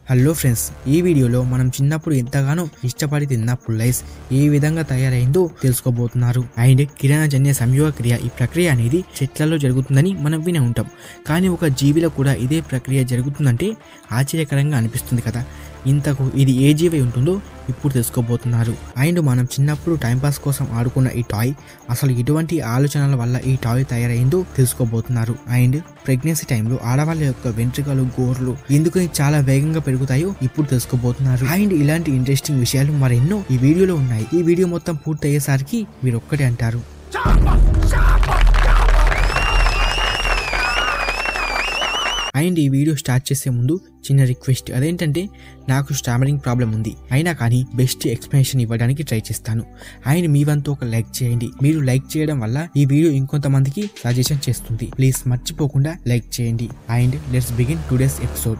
Hello friends, ఈ వీడియోలో మనం చిన్నప్పుడు ఎంతగానో ఇష్టపడి తిన్న పుల్ ఐస్ ఏ విధంగా తయారైందో తెలుసుకోబోతున్నారు. అండ్ కిరణజన్య సంయోగ క్రియ ఈ ప్రక్రియ అనేది చెట్లలో జరుగుతుందని మనం వినే ఉంటాం. కానీ ఒక జీవిలో కూడా ఇదే ప్రక్రియ జరుగుతుందంటే ఆశ్చర్యకరంగా అనిపిస్తుంది కదా. ఇంతకు ఇది ఏ జీవి ఉంటుందో ఇప్పుడు తెలుసుకోబోతున్నారు. అండ్ మనం చిన్నప్పుడు టైంపాస్ కోసం ఆడుకున్న ఈ టాయ్ అసలు ఎటువంటి ఆలోచనల వల్ల ఈ టాయ్ తయారైందో తెలుసుకోబోతున్నారు. అండ్ ప్రెగ్నెన్సీ టైంలో ఆడవాళ్ళ యొక్క వెంట్రుకలు, గోర్లు ఎందుకు చాలా వేగంగా పెరుగుతాయో ఇప్పుడు తెలుసుకోబోతున్నారు. అండ్ ఇలాంటి ఇంట్రెస్టింగ్ విషయాలు మరెన్నో ఈ వీడియోలో ఉన్నాయి. ఈ వీడియో మొత్తం పూర్తి అయ్యేసరికి మీరు ఒక్కటే అంటారు. అండ్ ఈ వీడియో స్టార్ట్ చేసే ముందు చిన్న రిక్వెస్ట్, అదేంటంటే నాకు స్టామరింగ్ ప్రాబ్లం ఉంది, అయినా కానీ బెస్ట్ ఎక్స్ప్లెనేషన్ ఇవ్వడానికి ట్రై చేస్తాను. అండ్ మీ వంతు ఒక లైక్ చేయండి. మీరు లైక్ చేయడం వల్ల ఈ వీడియో ఇంకొంతమందికి సజెషన్ చేస్తుంది. ప్లీజ్ మర్చిపోకుండా లైక్ చేయండి. And let's begin today's episode.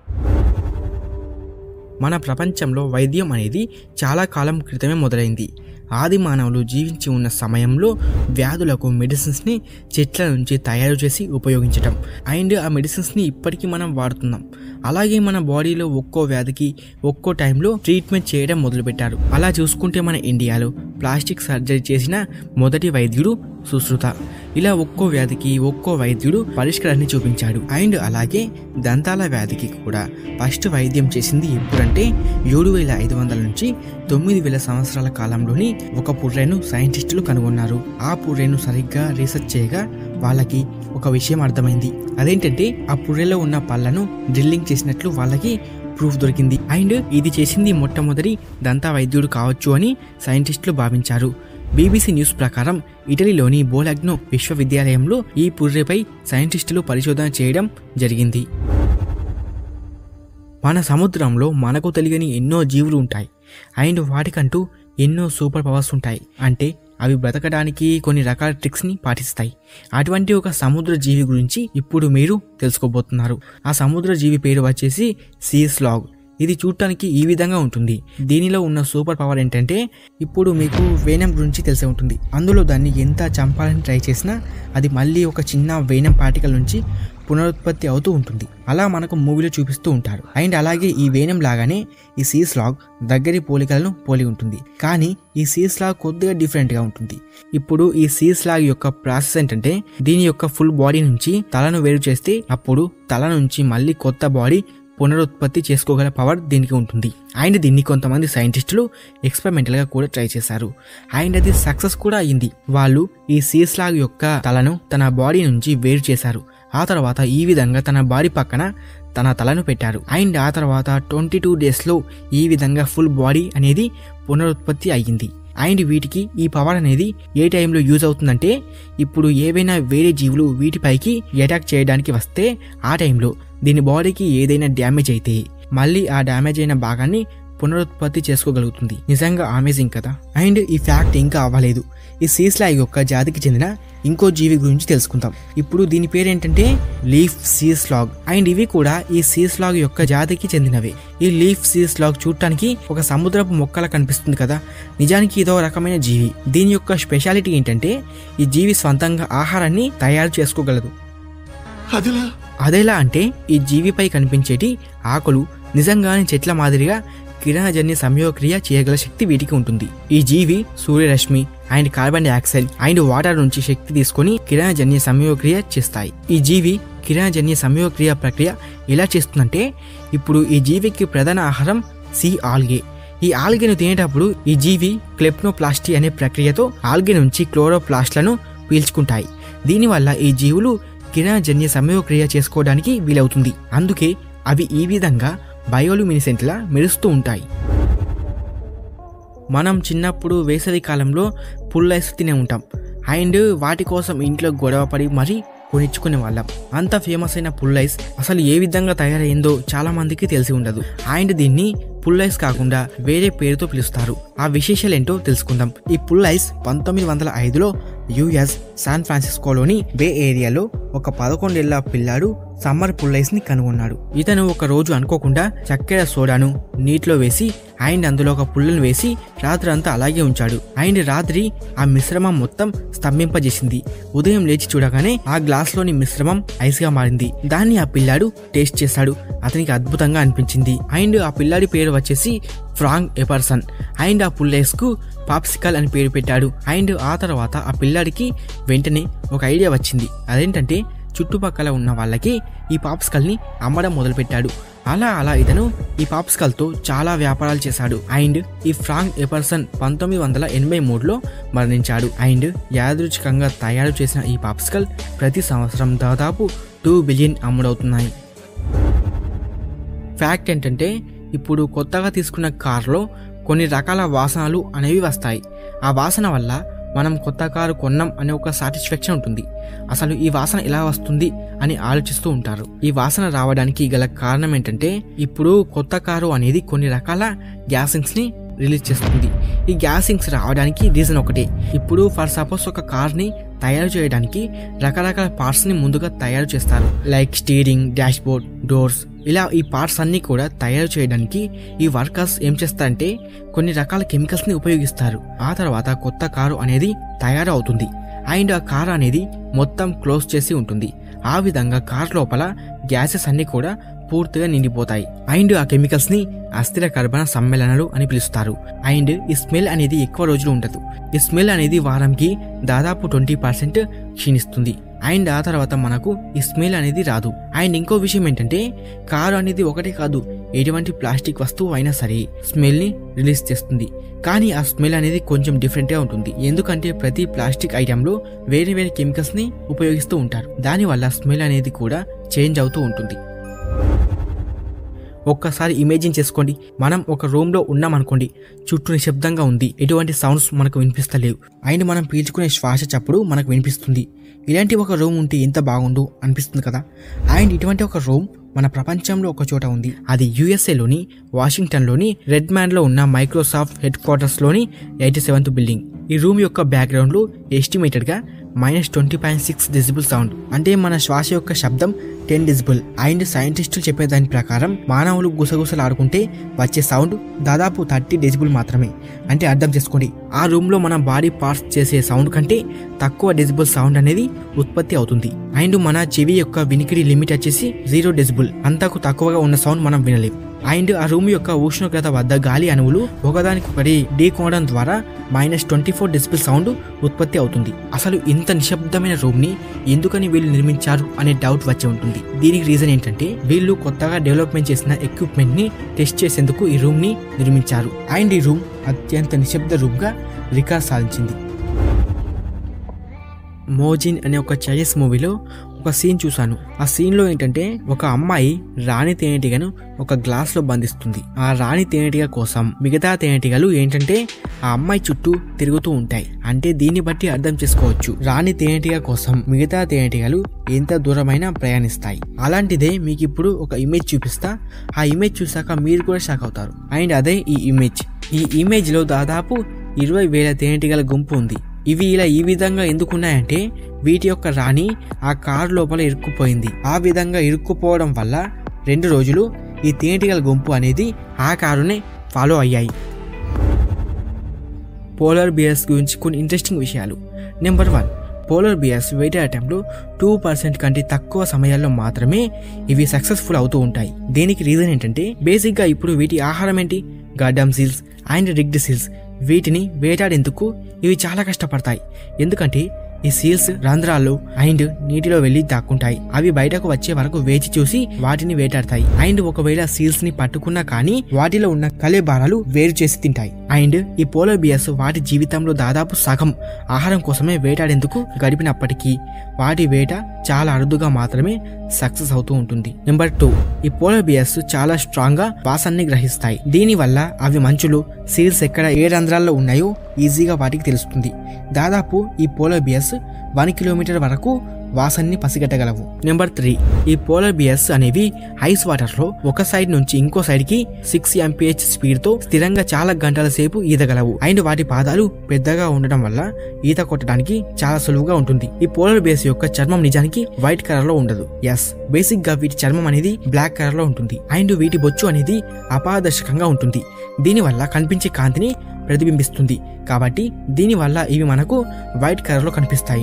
మన ప్రపంచంలో వైద్యం అనేది చాలా కాలం క్రితమే మొదలైంది. ఆది మానవులు జీవించి ఉన్న సమయంలో వ్యాధులకు మెడిసిన్స్ని చెట్ల నుంచి తయారు చేసి ఉపయోగించటం. అండ్ ఆ మెడిసిన్స్ని ఇప్పటికీ మనం వాడుతున్నాం. అలాగే మన బాడీలో ఒక్కో వ్యాధికి ఒక్కో టైంలో ట్రీట్మెంట్ చేయడం మొదలుపెట్టారు. అలా చూసుకుంటే మన ఇండియాలో ప్లాస్టిక్ సర్జరీ చేసిన మొదటి వైద్యుడు సుశ్రుత. ఇలా ఒక్కో వ్యాధికి ఒక్కో వైద్యుడు పరిష్కారాన్ని చూపించాడు. అండ్ అలాగే దంతాల వ్యాధికి కూడా ఫస్ట్ వైద్యం చేసింది ఎప్పుడంటే 7500 నుంచి 9000 సంవత్సరాల కాలంలోని ఒక పుర్రెను సైంటిస్టులు కనుగొన్నారు. ఆ పుర్రెను సరిగ్గా రీసెర్చ్ చేయగా వాళ్ళకి ఒక విషయం అర్థమైంది. అదేంటంటే ఆ పుర్రెలో ఉన్న పళ్ళను డ్రిల్లింగ్ చేసినట్లు వాళ్ళకి ప్రూఫ్ దొరికింది. అండ్ ఇది చేసింది మొట్టమొదటి దంత వైద్యుడు కావచ్చు అని సైంటిస్టులు భావించారు. BBC న్యూస్ ప్రకారం ఇటలీలోని బోలాగ్నో విశ్వవిద్యాలయంలో ఈ పుర్రెపై సైంటిస్టులు పరిశోధన చేయడం జరిగింది. మన సముద్రంలో మనకు తెలియని ఎన్నో జీవులు ఉంటాయి. అండ్ వాటికంటూ ఎన్నో సూపర్ పవర్స్ ఉంటాయి. అంటే అవి బ్రతకడానికి కొన్ని రకాల ట్రిక్స్ని పాటిస్తాయి. అటువంటి ఒక సముద్ర జీవి గురించి ఇప్పుడు మీరు తెలుసుకోబోతున్నారు. ఆ సముద్ర జీవి పేరు వచ్చేసి సీ స్లాగ్. ఇది చూడటానికి ఈ విధంగా ఉంటుంది. దీనిలో ఉన్న సూపర్ పవర్ ఏంటంటే, ఇప్పుడు మీకు వేనం గురించి తెలిసే ఉంటుంది. అందులో దాన్ని ఎంత చంపాలని ట్రై చేసినా అది మళ్ళీ ఒక చిన్న వేనం పార్టికల్ నుంచి పునరుత్పత్తి అవుతూ ఉంటుంది. అలా మనకు మూవీలో చూపిస్తూ ఉంటారు. అండ్ అలాగే ఈ వేనం లాగానే ఈ సీ స్లాగ్ దగ్గరి పోలికలను పోలి ఉంటుంది. కానీ ఈ సీ స్లాగ్ కొద్దిగా డిఫరెంట్గా ఉంటుంది. ఇప్పుడు ఈ సీ స్లాగ్ యొక్క ప్రాసెస్ ఏంటంటే, దీని యొక్క ఫుల్ బాడీ నుంచి తలను వేరు చేస్తే అప్పుడు తల నుంచి మళ్ళీ కొత్త బాడీ పునరుత్పత్తి చేసుకోగల పవర్ దీనికి ఉంటుంది. అండ్ దీన్ని కొంతమంది సైంటిస్టులు ఎక్స్పెరిమెంటల్గా కూడా ట్రై చేశారు. అండ్ అది సక్సెస్ కూడా అయింది. వాళ్ళు ఈ సీ స్లాగ్ యొక్క తలను తన బాడీ నుంచి వేరు చేశారు. ఆ తర్వాత ఈ విధంగా తన బాడీ పక్కన తన తలను పెట్టారు. అండ్ ఆ తర్వాత 22 డేస్లో ఈ విధంగా ఫుల్ బాడీ అనేది పునరుత్పత్తి అయ్యింది. అండ్ వీటికి ఈ పవర్ అనేది ఏ టైంలో యూజ్ అవుతుందంటే, ఇప్పుడు ఏవైనా వేరే జీవులు వీటిపైకి అటాక్ చేయడానికి వస్తే ఆ టైంలో దీని బాడీకి ఏదైనా డ్యామేజ్ అయితే మళ్ళీ ఆ డ్యామేజ్ అయిన భాగాన్ని పునరుత్పత్తి చేసుకోగలుగుతుంది. నిజంగా అమేజింగ్ కదా. అండ్ ఈ ఫ్యాక్ట్ ఇంకా అవ్వలేదు. ఈ సీ స్లాగ్ యొక్క జాతికి చెందిన ఇంకో జీవి గురించి తెలుసుకుందాం. ఇప్పుడు దీని పేరేంటంటే లీఫ్ సీ స్లాగ్. అండ్ ఇవి కూడా ఈ సీ స్లాగ్ యొక్క జాతికి చెందినవే. ఈ లీఫ్ సీ స్లాగ్ చూడటానికి ఒక సముద్రపు మొక్కలా కనిపిస్తుంది కదా. నిజానికి ఇదో రకమైన జీవి. దీని యొక్క స్పెషాలిటీ ఏంటంటే, ఈ జీవి స్వంతంగా ఆహారాన్ని తయారు చేసుకోగలదు. అదేలా అంటే, ఈ జీవిపై కనిపించేటి ఆకులు నిజంగానే చెట్ల మాదిరిగా కిరణజన్య సంయోగక్రియ చేయగల శక్తి వీటికి ఉంటుంది. ఈ జీవి సూర్యరశ్మి and carbon dioxide and water నుంచి శక్తి తీసుకొని కిరణజన్య సంయోగక్రియ చేస్తాయి. ఈ జీవి కిరణజన్య సంయోగక్రియ ప్రక్రియ ఎలా చేస్తుందంటే, ఇప్పుడు ఈ జీవికి ప్రధాన ఆహారం సీ ఆల్గే. ఈ ఆల్గేను తినేటప్పుడు ఈ జీవి క్లెప్నోప్లాస్టీ అనే ప్రక్రియతో ఆల్గే నుంచి క్లోరోప్లాస్ట్లను పీల్చుకుంటాయి. దీనివల్ల ఈ జీవులు కిరణజన్య సంయోగక్రియ చేసుకోవడానికి వీలవుతుంది. అందుకే అవి ఈ విధంగా బయోలుమినిసెంట్లా మెరుస్తూ ఉంటాయి. మనం చిన్నప్పుడు వేసవి కాలంలో పుల్ ఐస్ తినే ఉంటాం. అండ్ వాటి కోసం ఇంట్లో గొడవ పడి మరీ కొనిచ్చుకునే వాళ్ళం. అంత ఫేమస్ అయిన పుల్ ఐస్ అసలు ఏ విధంగా తయారైందో చాలా మందికి తెలిసి ఉండదు. అండ్ దీన్ని పుల్ ఐస్ కాకుండా వేరే పేరుతో పిలుస్తారు. ఆ విశేషాలు ఏంటో తెలుసుకుందాం. ఈ పుల్ ఐస్ 1905లో US శాన్ ఫ్రాన్సిస్కోలోని బే ఏరియాలో ఒక 11 ఏళ్ల పిల్లాడు సమ్మర్ పుల్లైస్ ని కనుగొన్నాడు. ఇతను ఒక రోజు అనుకోకుండా చక్కెర సోడాను నీటిలో వేసి అండ్ అందులో ఒక పుల్లను వేసి రాత్రి అంతా అలాగే ఉంచాడు. అండ్ రాత్రి ఆ మిశ్రమం మొత్తం స్తంభింపజేసింది. ఉదయం లేచి చూడగానే ఆ గ్లాస్ లోని మిశ్రమం ఐస్ గా మారింది. దాన్ని ఆ పిల్లాడు టేస్ట్ చేశాడు. అతనికి అద్భుతంగా అనిపించింది. అండ్ ఆ పిల్లాడి పేరు వచ్చేసి ఫ్రాంక్ ఎపర్సన్. అండ్ ఆ పుల్లైస్ కు పాప్సికల్ అని పేరు పెట్టాడు. అండ్ ఆ తర్వాత ఆ పిల్లాడికి వెంటనే ఒక ఐడియా వచ్చింది. అదేంటంటే చుట్టుపక్కల ఉన్న వాళ్ళకి ఈ పాప్సికల్ ని అమ్మడం మొదలుపెట్టాడు. అలా ఇతను ఈ పాప్సికల్ తో చాలా వ్యాపారాలు చేశాడు. అండ్ ఈ ఫ్రాంక్ ఎపర్సన్ 1983లో మరణించాడు. అండ్ యాదృచ్ఛికంగా తయారు చేసిన ఈ పాప్సికల్ ప్రతి సంవత్సరం దాదాపు 2 బిలియన్ అమ్ముడవుతున్నాయి. ఫ్యాక్ట్ ఏంటంటే ఇప్పుడు కొత్తగా తీసుకున్న కార్లో కొన్ని రకాల వాసనలు అనేవి వస్తాయి. ఆ వాసన వల్ల మనం కొత్త కారు కొన్నాం అనే ఒక సాటిస్ఫాక్షన్ ఉంటుంది. అసలు ఈ వాసన ఎలా వస్తుంది అని ఆలోచిస్తూ ఉంటారు. ఈ వాసన రావడానికి గల కారణం ఏంటంటే ఇప్పుడు కొత్త కారు అనేది కొన్ని రకాల గ్యాసింగ్స్ ని రిలీజ్ చేస్తుంది. ఈ గ్యాసింగ్స్ రావడానికి రీజన్ ఒకటే. ఇప్పుడు ఫర్ సపోజ్ ఒక కార్ ని తయారు చేయడానికి రకరకాల పార్ట్స్ ని ముందుగా తయారు చేస్తారు. Like steering, dashboard, doors, ఇలా ఈ పార్ట్స్ అన్ని కూడా తయారు చేయడానికి ఈ వర్కర్స్ ఏం చేస్తారంటే కొన్ని రకాల కెమికల్స్ ని ఉపయోగిస్తారు. ఆ తర్వాత కొత్త కారు అనేది తయారు అవుతుంది. అండ్ ఆ కార్ అనేది మొత్తం క్లోజ్ చేసి ఉంటుంది. ఆ విధంగా కార్ లోపల గ్యాసెస్ అన్ని కూడా పూర్తిగా నిండిపోతాయి. అండ్ ఆ కెమికల్స్ ని అస్థిర కర్బన సమ్మేళనాలు అని పిలుస్తారు. అండ్ ఈ స్మెల్ అనేది ఎక్కువ రోజులు ఉండదు. ఈ స్మెల్ అనేది వారంకి దాదాపు 20% క్షీణిస్తుంది. అండ్ ఆ తర్వాత మనకు ఈ స్మెల్ అనేది రాదు. అండ్ ఇంకో విషయం ఏంటంటే కారు అనేది ఒకటే కాదు, ఎటువంటి ప్లాస్టిక్ వస్తువు అయినా సరే స్మెల్ ని రిలీజ్ చేస్తుంది. కానీ ఆ స్మెల్ అనేది కొంచెం డిఫరెంట్ గా ఉంటుంది. ఎందుకంటే ప్రతి ప్లాస్టిక్ ఐటమ్ లో వేరే వేరే కెమికల్స్ ని ఉపయోగిస్తూ ఉంటారు. దానివల్ల స్మెల్ అనేది కూడా చేంజ్ అవుతూ ఉంటుంది. ఒక్కసారి ఇమేజిన్ చేసుకోండి, మనం ఒక రూమ్ లో ఉన్నాం అనుకోండి, చుట్టూ నిశ్శబ్దంగా ఉంది, ఎటువంటి సౌండ్స్ మనకు వినిపిస్తలేవు. అండ్ మనం పీల్చుకునే శ్వాస చప్పుడు మనకు వినిపిస్తుంది. ఇలాంటి ఒక రూమ్ ఉంటే ఎంత బాగుండు అనిపిస్తుంది కదా. అండ్ ఇటువంటి ఒక రూమ్ మన ప్రపంచంలో ఒక చోట ఉంది. అది యుఎస్ఏలోని వాషింగ్టన్లోని రెడ్ మ్యాన్ లో ఉన్న మైక్రోసాఫ్ట్ హెడ్ క్వార్టర్స్ లోని 87th బిల్డింగ్. ఈ రూమ్ యొక్క బ్యాక్గ్రౌండ్ లో ఎస్టిమేటెడ్ గా -20.6 డెసిబుల్ సౌండ్, అంటే మన శ్వాస యొక్క శబ్దం 10 డెసిబుల్. అండ్ సైంటిస్టులు చెప్పే దాని ప్రకారం మానవులు గుసగుసలాడుకుంటే వచ్చే సౌండ్ దాదాపు 30 డెసిబుల్ మాత్రమే. అంటే అర్థం చేసుకోండి, ఆ రూమ్ లో మన బాడీ పార్ట్స్ చేసే సౌండ్ కంటే తక్కువ డెసిబుల్ సౌండ్ అనేది ఉత్పత్తి అవుతుంది. అండ్ మన చెవి యొక్క వినికిడి లిమిట్ వచ్చేసి 0 డెసిబుల్. అంతకు తక్కువగా ఉన్న సౌండ్ మనం వినలేం. అండ్ ఆ రూమ్ యొక్క ఉష్ణోగ్రత వద్ద గాలి అణువులు ఒకదానికొకటి ఢీకొనడం ద్వారా -24 డెసిబుల్ సౌండ్ ఉత్పత్తి అవుతుంది. అసలు ఇంత నిశ్శబ్దమైన రూమ్ ని ఎందుకని వీళ్ళు నిర్మించారు అనే డౌట్ వచ్చి ఉంటుంది. దీనికి రీజన్ ఏంటంటే వీళ్ళు కొత్తగా డెవలప్మెంట్ చేసిన ఎక్విప్మెంట్ ని టెస్ట్ చేసేందుకు ఈ రూమ్ ని నిర్మించారు. అండ్ ఈ రూమ్ అత్యంత నిశ్శబ్ద రూమ్ గా రికార్డ్ సాధించింది. మోజిన్ అనే ఒక చైనీస్ మూవీలో ఒక సీన్ చూశాను. ఆ సీన్ లో ఏంటంటే ఒక అమ్మాయి రాణి తేనెటీగను ఒక గ్లాస్ లో బంధిస్తుంది. ఆ రాణి తేనెటీగ కోసం మిగతా తేనెటీగలు ఏంటంటే ఆ అమ్మాయి చుట్టూ తిరుగుతూ ఉంటాయి. అంటే దీన్ని బట్టి అర్థం చేసుకోవచ్చు రాణి తేనెటీగ కోసం మిగతా తేనెటీగలు ఎంత దూరమైనా ప్రయాణిస్తాయి. అలాంటిదే మీకు ఇప్పుడు ఒక ఇమేజ్ చూపిస్తా. ఆ ఇమేజ్ చూసాక మీరు కూడా షాక్ అవుతారు. అండ్ అదే ఈ ఇమేజ్. ఈ ఇమేజ్ లో దాదాపు 20,000 తేనెటీగల గుంపు ఉంది. ఇవి ఇలా ఈ విధంగా ఎందుకున్నాయంటే వీటి యొక్క రాణి ఆ కారు లోపల ఇరుక్కుపోయింది. ఆ విధంగా ఇరుక్కుపోవడం వల్ల 2 రోజులు ఈ తేనెటీగల గుంపు అనేది ఆ కారునే ఫాలో అయ్యాయి. పోలార్ బియర్స్ గురించి కొన్ని ఇంట్రెస్టింగ్ విషయాలు. నెంబర్ 1, పోలార్ బియర్స్ వేటాడటంలో 2% కంటే తక్కువ సమయాల్లో మాత్రమే ఇవి సక్సెస్ఫుల్ అవుతూ ఉంటాయి. దీనికి రీజన్ ఏంటంటే బేసిక్ గా ఇప్పుడు వీటి ఆహారం ఏంటి, గడ్డమ్ సీల్స్ అండ్ రిగ్డ్ సీల్స్. వీటిని వేటాడేందుకు ఇవి చాలా కష్టపడతాయి. ఎందుకంటే ఈ సీల్స్ రంధ్రాల్లో అండ్ నీటిలో వెళ్లి దాక్కుంటాయి. అవి బయటకు వచ్చే వరకు వేచి చూసి వాటిని వేటాడతాయి. అండ్ ఒకవేళ సీల్స్ ని పట్టుకున్నా కానీ వాటిలో ఉన్న కళేబారాలు వేరు చేసి తింటాయి. అండ్ ఈ పోలార్ బియర్స్ వాటి జీవితంలో దాదాపు సగం ఆహారం కోసమే వేటాడేందుకు గడిపినప్పటికీ వాటి వేట చాలా అరుదుగా మాత్రమే సక్సెస్ అవుతూ ఉంటుంది. నెంబర్ 2, ఈ పోలార్ బియర్స్ చాలా స్ట్రాంగ్ గా వాసనని గ్రహిస్తాయి. దీని వల్ల అవి మంచులో సీల్స్ ఎక్కడ ఏ రంధ్రాల్లో ఉన్నాయో ఈజీగా వాటికి తెలుస్తుంది. దాదాపు ఈ పోలార్ బియర్స్ 1 కిలోమీటర్ వరకు వాసనని పసిగట్టగలవు. నెంబర్ 3, ఈ పోలార్ బియర్స్ అనేవి ఐస్ వాటర్ లో ఒక సైడ్ నుంచి ఇంకో సైడ్ కి 6 mph స్పీడ్ తో స్థిరంగా చాలా గంటల సేపు ఈదగలవు. అండ్ వాటి పాదాలు పెద్దగా ఉండడం వల్ల ఈత కొట్టడానికి చాలా సులువుగా ఉంటుంది. ఈ పోలార్ బియర్స్ యొక్క చర్మం నిజానికి వైట్ కలర్ లో ఉండదు. ఎస్, బేసిక్ గా వీటి చర్మం అనేది బ్లాక్ కలర్ లో ఉంటుంది. అండ్ వీటి బొచ్చు అనేది అపారదర్శకంగా ఉంటుంది. దీనివల్ల కనిపించే కాంతిని ప్రతిబింబిస్తుంది. కాబట్టి దీనివల్ల ఇవి మనకు వైట్ కలర్ లో కనిపిస్తాయి.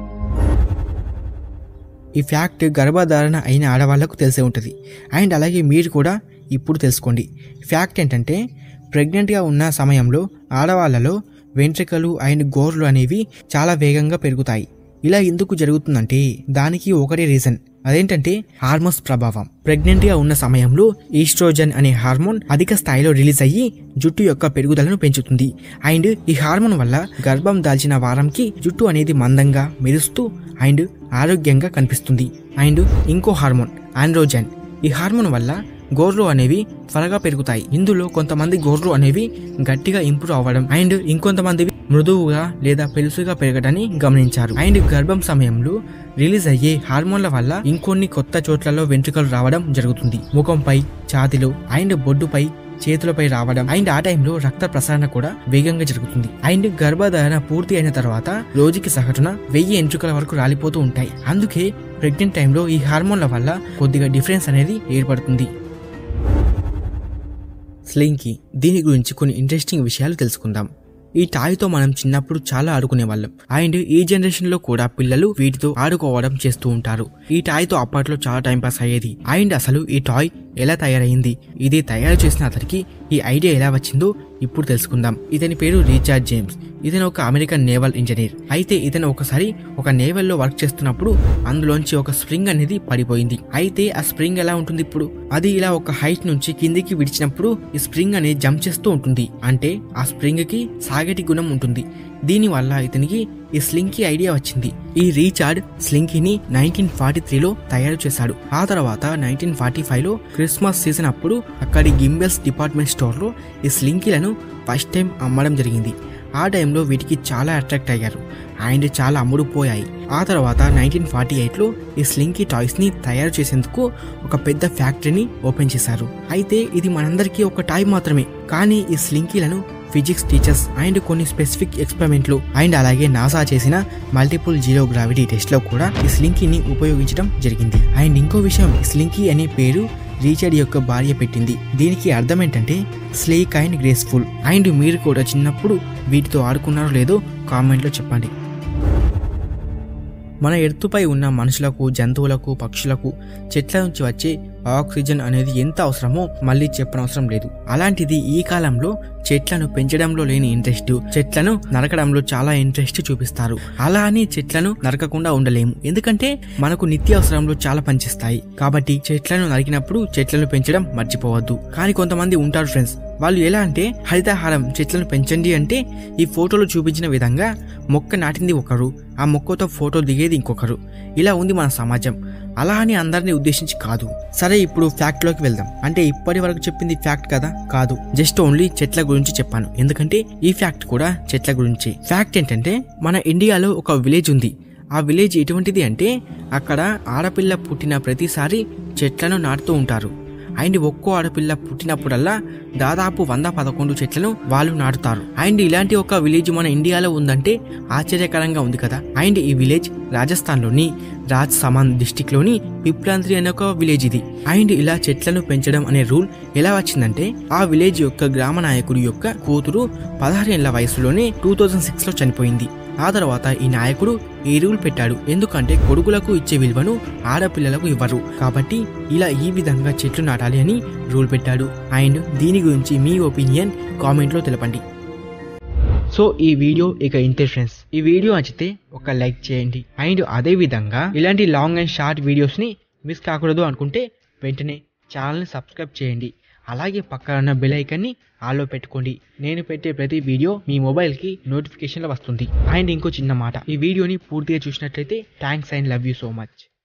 ఈ ఫ్యాక్ట్ గర్భధారణ అయిన ఆడవాళ్లకు తెలిసే ఉంటుంది. అండ్ అలాగే మీరు కూడా ఇప్పుడు తెలుసుకోండి. ఫ్యాక్ట్ ఏంటంటే ప్రెగ్నెంట్గా ఉన్న సమయంలో ఆడవాళ్లలో వెంట్రుకలు అండ్ గోర్లు అనేవి చాలా వేగంగా పెరుగుతాయి. ఇలా ఎందుకు జరుగుతుందంటే దానికి ఒకటే రీజన్. అదేంటంటే హార్మోన్స్ ప్రభావం. ప్రెగ్నెంట్ గా ఉన్న సమయంలో ఈస్ట్రోజన్ అనే హార్మోన్ అధిక స్థాయిలో రిలీజ్ అయ్యి జుట్టు యొక్క పెరుగుదలను పెంచుతుంది. అండ్ ఈ హార్మోన్ వల్ల గర్భం దాల్చిన వారంకి జుట్టు అనేది మందంగా మెరుస్తూ అండ్ ఆరోగ్యంగా కనిపిస్తుంది. అండ్ ఇంకో హార్మోన్ ఆండ్రోజన్. ఈ హార్మోన్ వల్ల గోర్లు అనేవి త్వరగా పెరుగుతాయి. ఇందులో కొంతమంది గోర్లు అనేవి గట్టిగా ఇంప్రూవ్ అవ్వడం అండ్ ఇంకొంతమందివి మృదువుగా లేదా పెలుసుగా పెరగడాన్ని గమనించారు. అండ్ గర్భం సమయంలో రిలీజ్ అయ్యే హార్మోన్ల వల్ల ఇంకొన్ని కొత్త చోట్లలో వెంట్రుకలు రావడం జరుగుతుంది. ముఖంపై, ఛాతిలో అండ్ బొడ్డుపై, చేతులపై రావడం. అండ్ ఆ టైంలో రక్త ప్రసరణ కూడా వేగంగా జరుగుతుంది. అండ్ గర్భధారణ పూర్తి అయిన తర్వాత రోజుకి సగటున 1000 వెంట్రుకల వరకు రాలిపోతూ ఉంటాయి. అందుకే ప్రెగ్నెంట్ టైంలో ఈ హార్మోన్ల వల్ల కొద్దిగా డిఫరెన్స్ అనేది ఏర్పడుతుంది. స్లింకీ. దీని గురించి కొన్ని ఇంట్రెస్టింగ్ విషయాలు తెలుసుకుందాం. ఈ టాయ్తో మనం చిన్నప్పుడు చాలా ఆడుకునే వాళ్ళం. అండ్ ఈ జనరేషన్ లో కూడా పిల్లలు వీటితో ఆడుకోవడం చేస్తూ ఉంటారు. ఈ టాయ్తో అప్పట్లో చాలా టైం పాస్ అయ్యేది. అండ్ అసలు ఈ టాయ్ ఎలా తయారైంది, ఇది తయారు చేసిన అతనికి ఈ ఐడియా ఎలా వచ్చిందో ఇప్పుడు తెలుసుకుందాం. ఇతని పేరు రిచర్డ్ జేమ్స్. ఇతను ఒక అమెరికన్ నేవల్ ఇంజనీర్. అయితే ఇతను ఒకసారి ఒక నేవల్ లో వర్క్ చేస్తున్నప్పుడు అందులోంచి ఒక స్ప్రింగ్ అనేది పడిపోయింది. అయితే ఆ స్ప్రింగ్ ఎలా ఉంటుంది ఇప్పుడు, అది ఇలా ఒక హైట్ నుంచి కిందికి విడిచినప్పుడు ఈ స్ప్రింగ్ అనేది జంప్ చేస్తూ ఉంటుంది. అంటే ఆ స్ప్రింగ్ కి సాగటి గుణం ఉంటుంది. దీని వల్ల ఇతనికి ఈ స్లింకీ ఐడియా వచ్చింది. ఈ రిచర్డ్ స్లింకీని 1943లో తయారు చేశాడు. ఆ తర్వాత 1945లో క్రిస్మస్ సీజన్ అప్పుడు అక్కడి గింబెల్స్ డిపార్ట్మెంట్ స్టోర్ లో ఈ స్లింకీలను ఫస్ట్ టైం అమ్మడం జరిగింది. ఆ టైంలో వీటికి చాలా అట్రాక్ట్ అయ్యారు అండ్ చాలా అమ్ముడుపోయాయి. ఆ తర్వాత 1948లో ఈ స్లింకీ టాయ్స్ ని తయారు చేసేందుకు ఒక పెద్ద ఫ్యాక్టరీని ఓపెన్ చేశారు. అయితే ఇది మనందరికీ ఒక టాయ్ మాత్రమే. కానీ ఈ స్లింకీలను ఫిజిక్స్ టీచర్స్ అండ్ కొన్ని స్పెసిఫిక్ ఎక్స్పెరిమెంట్లు అండ్ అలాగే నాసా చేసిన మల్టిపుల్ జీరో గ్రావిటీ టెస్ట్ లో కూడా ఈ స్లింకీని ఉపయోగించడం జరిగింది. అండ్ ఇంకో విషయం, స్లింకీ అనే పేరు రిచర్డ్ యొక్క భార్య పెట్టింది. దీనికి అర్థం ఏంటంటే స్లీక్ అండ్ గ్రేస్ఫుల్. అండ్ మీరు కూడా చిన్నప్పుడు వీటితో ఆడుకున్నారో లేదో కామెంట్లో చెప్పండి. మన ఎర్తుపై ఉన్న మనుషులకు, జంతువులకు, పక్షులకు చెట్ల నుంచి వచ్చే ఆక్సిజన్ అనేది ఎంత అవసరమో మళ్ళీ చెప్పనవసరం లేదు. అలాంటిది ఈ కాలంలో చెట్లను పెంచడంలో లేని ఇంట్రెస్ట్, చెట్లను నరకడంలో చాలా ఇంట్రెస్ట్ చూపిస్తారు. అలా అని చెట్లను నరకకుండా ఉండలేము, ఎందుకంటే మనకు నిత్యావసరంలో చాలా పనిచేస్తాయి. కాబట్టి చెట్లను నరికినప్పుడు చెట్లను పెంచడం మర్చిపోవద్దు. కానీ కొంతమంది ఉంటారు ఫ్రెండ్స్, వాళ్ళు ఎలా అంటే హరితహారం చెట్లను పెంచండి అంటే ఈ ఫోటోలో చూపించిన విధంగా మొక్క నాటింది ఒకరు, ఆ మొక్కతో ఫోటో దిగేది ఇంకొకరు. ఇలా ఉంది మన సమాజం. అలా అని అందరినీ ఉద్దేశించి కాదు. సరే, ఇప్పుడు ఫ్యాక్ట్ లోకి వెళ్దాం. అంటే ఇప్పటి వరకు చెప్పింది ఫ్యాక్ట్ కదా? కాదు, జస్ట్ ఓన్లీ చెట్ల గురించి చెప్పాను, ఎందుకంటే ఈ ఫ్యాక్ట్ కూడా చెట్ల గురించి. ఫ్యాక్ట్ ఏంటంటే మన ఇండియాలో ఒక విలేజ్ ఉంది. ఆ విలేజ్ ఎటువంటిది అంటే అక్కడ ఆడపిల్ల పుట్టిన ప్రతిసారి చెట్లను నాటుతూ ఉంటారు. అండ్ ఒక్కో ఆడపిల్ల పుట్టినప్పుడల్లా దాదాపు 111 చెట్లను వాళ్ళు నాటుతారు. అండ్ ఇలాంటి ఒక విలేజ్ మన ఇండియాలో ఉందంటే ఆశ్చర్యకరంగా ఉంది కదా. అండ్ ఈ విలేజ్ రాజస్థాన్ లోని రాజ్సమాంద్ డిస్టిక్ లోని పిప్లాంత్రి అనే ఒక విలేజ్ ఇది. అండ్ ఇలా చెట్లను పెంచడం అనే రూల్ ఎలా వచ్చిందంటే ఆ విలేజ్ యొక్క గ్రామ నాయకుడి యొక్క కూతురు 16 ఏళ్ల వయసులోనే 2006లో చనిపోయింది. ఆ తర్వాత ఈ నాయకుడు ఈ రూల్ పెట్టాడు, ఎందుకంటే కొడుకులకు ఇచ్చే విలువను ఆడపిల్లలకు ఇవ్వరు, కాబట్టి ఇలా ఈ విధంగా చెట్లు నాటాలి అని రూల్ పెట్టాడు. అండ్ దీని గురించి మీ ఒపీనియన్ కామెంట్ లో తెలపండి. సో ఈ వీడియో ఇక ఇంతే ఫ్రెండ్స్. ఈ వీడియో నచ్చితే ఒక లైక్ చేయండి. అండ్ అదే విధంగా ఇలాంటి లాంగ్ అండ్ షార్ట్ వీడియోస్ ని మిస్ కాకూడదు అనుకుంటే వెంటనే ఛానల్ ని సబ్స్క్రైబ్ చేయండి. అలాగే పక్కన ఉన్న బెల్ ఐకాన్ని ఆల్లో పెట్టుకోండి. నేను పెట్టే ప్రతి వీడియో మీ మొబైల్కి నోటిఫికేషన్లో వస్తుంది. అండ్ ఇంకో చిన్న మాట, ఈ వీడియోని పూర్తిగా చూసినట్లయితే thanks and love you so much.